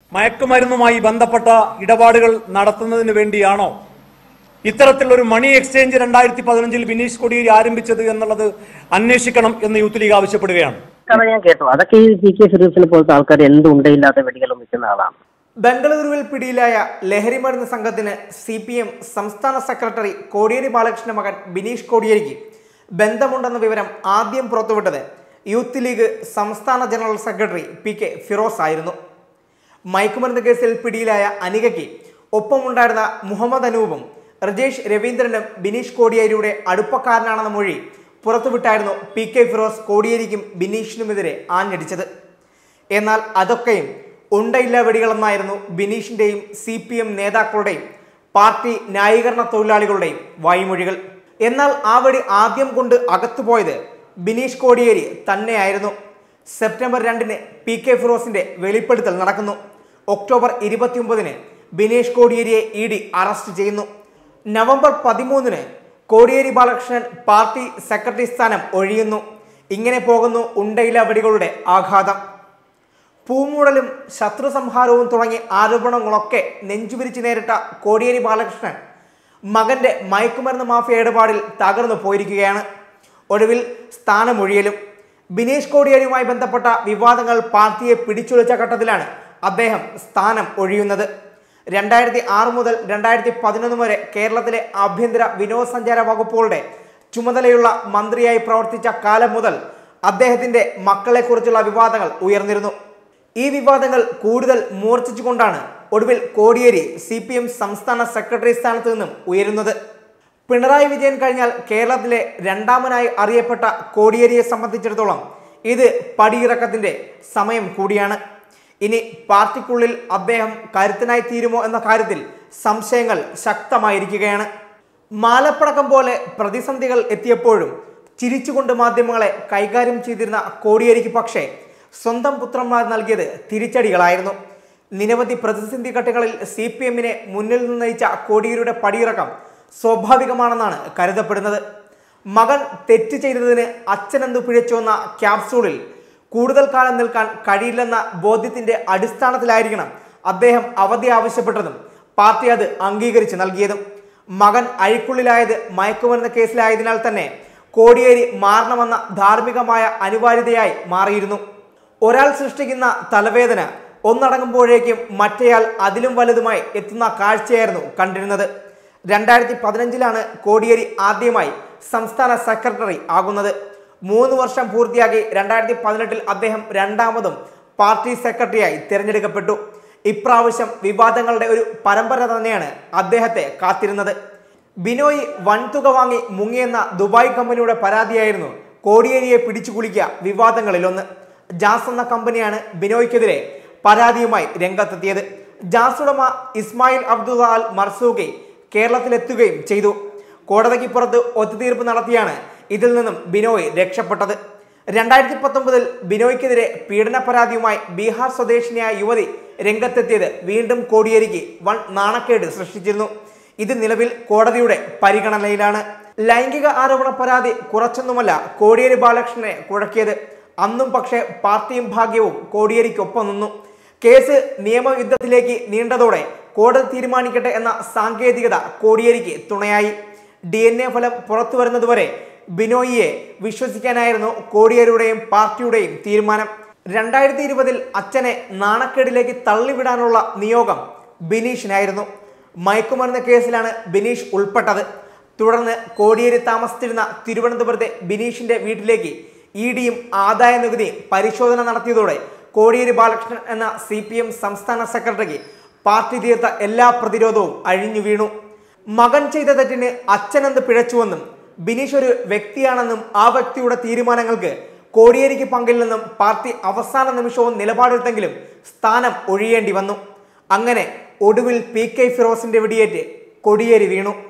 മയക്കുമരുന്നുമായി ബന്ധപ്പെട്ട ഇടപാടുകൾ നടത്തുന്നതിന് വേണ്ടിയാണോ ഇത്തരത്തിലൊരു മണി എക്സ്ചേഞ്ച് 2015 ബിനീഷ് കോടിയേരി ആരംഭിച്ചത് എന്നുള്ളത് അന്വേഷിക്കണം എന്ന് യൂത്ത് ലീഗ് ആവശ്യപ്പെടുകയാണ്. ഞാൻ കേട്ടു അതൊക്കെ ഈ പി കെ ഫിറോസിനെ പോലത്തെ ആൾക്കാർ എന്തുണ്ടയില്ലാത്ത വെടികളും വെക്കുന്ന ആളാണ്. ബംഗളൂരുവിൽ പിടിയിലായ ലഹരിമരുന്ന് സംഘത്തിന് CPM സംസ്ഥാന സെക്രട്ടറി കോടിയേരി ബാലകൃഷ്ണന്റെ മകൻ ബിനീഷ് കോടിയേരിക്ക് ബന്ധമുണ്ടെന്ന വിവരം ആദ്യം പുറത്തുവിട്ടത് യൂത്ത് ലീഗ് സംസ്ഥാന ജനറൽ സെക്രട്ടറി PK ഫിറോസ് ആയിരുന്നു. മയക്കുമരുന്ന് കേസിൽ പിടിയിലായ അനികയ്ക്ക് ഒപ്പമുണ്ടായിരുന്ന മുഹമ്മദ് അനൂപും രജേഷ് രവീന്ദ്രനും ബിനീഷ് കോടിയേരിയുടെ അടുപ്പക്കാരനാണെന്ന മൊഴി പുറത്തുവിട്ടായിരുന്നു PK ഫിറോസ് കോടിയേരിക്കും ബിനീഷിനുമെതിരെ ആഞ്ഞടിച്ചത്. എന്നാൽ അതൊക്കെയും ഉണ്ടയില്ല വെടികളെന്നായിരുന്നു ബിനീഷിന്റെയും CPM നേതാക്കളുടെയും പാർട്ടി ന്യായീകരണ തൊഴിലാളികളുടെയും വായ്മൊഴികൾ. എന്നാൽ ആ വെടി ആദ്യം കൊണ്ട് അകത്തുപോയത് ബിനീഷ് കോടിയേരി തന്നെയായിരുന്നു. സെപ്റ്റംബർ 2-ന് PK ഫിറോസിന്റെ വെളിപ്പെടുത്തൽ നടക്കുന്നു. ഒക്ടോബർ 29-ന് ബിനീഷ് കോടിയേരിയെ ED അറസ്റ്റ് ചെയ്യുന്നു. നവംബർ 13-ന് കോടിയേരി ബാലകൃഷ്ണൻ പാർട്ടി സെക്രട്ടറി സ്ഥാനം ഒഴിയുന്നു. ഇങ്ങനെ പോകുന്നു ഉണ്ടയില്ല വെടികളുടെ ആഘാതം. പൂമൂടലും ശത്രു സംഹാരവും തുടങ്ങിയ ആരോപണങ്ങളൊക്കെ നെഞ്ചുപിരിച്ച് നേരിട്ട കോടിയേരി ബാലകൃഷ്ണൻ മകന്റെ മയക്കുമരുന്ന് മാഫിയ ഇടപാടിൽ തകർന്നു പോയിരിക്കുകയാണ്. ഒടുവിൽ സ്ഥാനമൊഴിയലും. ബിനീഷ് കോടിയേരിയുമായി ബന്ധപ്പെട്ട വിവാദങ്ങൾ പാർട്ടിയെ പിടിച്ചുലച്ച ഘട്ടത്തിലാണ് അദ്ദേഹം സ്ഥാനം ഒഴിയുന്നത്. 2006 മുതൽ 2011 വരെ കേരളത്തിലെ ആഭ്യന്തര വിനോദസഞ്ചാര വകുപ്പുകളുടെ ചുമതലയുള്ള മന്ത്രിയായി പ്രവർത്തിച്ച കാലം മുതൽ അദ്ദേഹത്തിന്റെ മക്കളെക്കുറിച്ചുള്ള വിവാദങ്ങൾ ഉയർന്നിരുന്നു. ഈ വിവാദങ്ങൾ കൂടുതൽ മൂർച്ഛിച്ചുകൊണ്ടാണ് ഒടുവിൽ കോടിയേരി CPM സംസ്ഥാന സെക്രട്ടറി സ്ഥാനത്ത് നിന്നും ഉയരുന്നത്. പിണറായി വിജയൻ കഴിഞ്ഞാൽ കേരളത്തിലെ രണ്ടാമനായി അറിയപ്പെട്ട കോടിയേരിയെ സംബന്ധിച്ചിടത്തോളം ഇത് പടിയിറക്കത്തിന്റെ സമയം കൂടിയാണ്. ഇനി പാർട്ടിക്കുള്ളിൽ അദ്ദേഹം കരുത്തനായി തീരുമോ എന്ന കാര്യത്തിൽ സംശയങ്ങൾ ശക്തമായിരിക്കുകയാണ്. മാലപ്പടക്കം പോലെ പ്രതിസന്ധികൾ എത്തിയപ്പോഴും ചിരിച്ചുകൊണ്ട് മാധ്യമങ്ങളെ കൈകാര്യം ചെയ്തിരുന്ന കോടിയേരിക്ക് പക്ഷേ സ്വന്തം പുത്രന്മാർ നൽകിയത് തിരിച്ചടികളായിരുന്നു. നിരവധി പ്രതിസന്ധി ഘട്ടങ്ങളിൽ CPM-നെ മുന്നിൽ നിന്ന് നയിച്ച കോടിയേരിയുടെ പടിയിറക്കം സ്വാഭാവികമാണെന്നാണ് കരുതപ്പെടുന്നത്. മകൻ തെറ്റ് ചെയ്തതിന് അച്ഛനെന്തു പിഴച്ചുവെന്ന ക്യാപ്സൂളിൽ കൂടുതൽ കാലം നിൽക്കാൻ കഴിയില്ലെന്ന ബോധ്യത്തിന്റെ അടിസ്ഥാനത്തിലായിരിക്കണം അദ്ദേഹം അവധി ആവശ്യപ്പെട്ടതും പാർട്ടി അത് അംഗീകരിച്ച് നൽകിയതും. മകൻ അഴിക്കുള്ളിലായത് മയക്കുമരുന്ന് കേസിലായതിനാൽ തന്നെ കോടിയേരി മാറണമെന്ന ധാർമ്മികമായ അനിവാര്യതയായി മാറിയിരുന്നു. ഒരാൾ സൃഷ്ടിക്കുന്ന തലവേദന ഒന്നടങ്ങുമ്പോഴേക്കും മറ്റേയാൾ അതിലും വലുതുമായി എത്തുന്ന കാഴ്ചയായിരുന്നു കണ്ടിരുന്നത്. 2015-ലാണ് കോടിയേരി ആദ്യമായി സംസ്ഥാന സെക്രട്ടറി ആകുന്നത്. 3 വർഷം പൂർത്തിയാക്കി 2018-ൽ അദ്ദേഹം രണ്ടാമതും പാർട്ടി സെക്രട്ടറിയായി തിരഞ്ഞെടുക്കപ്പെട്ടു. ഇപ്രാവശ്യം വിവാദങ്ങളുടെ ഒരു പരമ്പര തന്നെയാണ് അദ്ദേഹത്തെ കാത്തിരുന്നത്. ബിനോയ് വൻതുക വാങ്ങി മുങ്ങിയെന്ന ദുബായ് കമ്പനിയുടെ പരാതിയായിരുന്നു കോടിയേരിയെ പിടിച്ചുകുലുക്കിയ വിവാദങ്ങളിലൊന്ന്. ജാസ് എന്ന കമ്പനിയാണ് ബിനോയ്ക്കെതിരെ പരാതിയുമായി രംഗത്തെത്തിയത്. ജാസ് ഉടമ ഇസ്മായിൽ അബ്ദുള്ള അൽ മർസൂഖി കേരളത്തിലെത്തുകയും ചെയ്തു. കോടതിക്ക് പുറത്ത് ഒത്തുതീർപ്പ് നടത്തിയാണ് ഇതിൽ നിന്നും ബിനോയ് രക്ഷപ്പെട്ടത്. 2019-ൽ ബിനോയ്ക്കെതിരെ പീഡന പരാതിയുമായി ബീഹാർ സ്വദേശിനിയായ യുവതി രംഗത്തെത്തിയത് വീണ്ടും കോടിയേരിക്ക് വൻ നാണക്കേട് സൃഷ്ടിച്ചിരുന്നു. ഇത് നിലവിൽ കോടതിയുടെ പരിഗണനയിലാണ്. ലൈംഗിക ആരോപണ പരാതി കുറച്ചൊന്നുമല്ല കോടിയേരി ബാലകൃഷ്ണനെ കുഴക്കിയത്. അന്നും പക്ഷേ പാർട്ടിയും ഭാഗ്യവും കോടിയേരിക്കൊപ്പം നിന്നു. കേസ് നിയമയുദ്ധത്തിലേക്ക് നീണ്ടതോടെ കോടതി തീരുമാനിക്കട്ടെ എന്ന സാങ്കേതികത കോടിയേരിക്ക് തുണയായി. DNA ഫലം പുറത്തു വരുന്നതുവരെ ബിനോയിയെ വിശ്വസിക്കാനായിരുന്നു കോടിയേരിയുടെയും പാർട്ടിയുടെയും തീരുമാനം. 2020-ൽ അച്ഛനെ നാണക്കേടിലേക്ക് തള്ളിവിടാനുള്ള നിയോഗം ബിനീഷിനായിരുന്നു. മയക്കുമരുന്ന് കേസിലാണ് ബിനീഷ് ഉൾപ്പെട്ടത്. തുടർന്ന് കോടിയേരി താമസിച്ചിരുന്ന തിരുവനന്തപുരത്തെ ബിനീഷിന്റെ വീട്ടിലേക്ക് EDയും ആദായ നികുതിയും പരിശോധന നടത്തിയതോടെ കോടിയേരി ബാലകൃഷ്ണൻ എന്ന CPM സംസ്ഥാന സെക്രട്ടറിക്ക് പാർട്ടി തീർത്ത എല്ലാ പ്രതിരോധവും അഴിഞ്ഞു വീണു. മകൻ ചെയ്ത തെറ്റിന് അച്ഛനെന്ത് പിഴച്ചുവെന്നും ബിനീഷ് ഒരു വ്യക്തിയാണെന്നും ആ വ്യക്തിയുടെ തീരുമാനങ്ങൾക്ക് കോടിയേരിക്ക് പങ്കില്ലെന്നും പാർട്ടി അവസാന നിമിഷവും നിലപാടെടുത്തെങ്കിലും സ്ഥാനം ഒഴിയേണ്ടി വന്നു. അങ്ങനെ ഒടുവിൽ PK ഫിറോസിന്റെ വെടിയേറ്റ് കോടിയേരി വീണു.